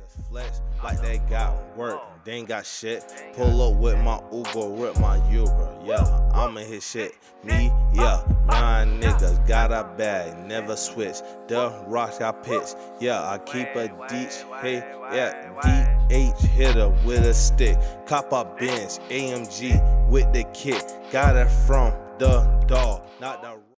niggas flex like they got work, they ain't got shit. Pull up with my Uber, with my Uber, yeah, I'ma hit shit. Me, yeah, 9 niggas got a bag, never switch. The rocks I pitch, yeah, I keep a DH, hey, yeah, DH hitter with a stick. Cop a bench, AMG with the kit, got it from the dog, not the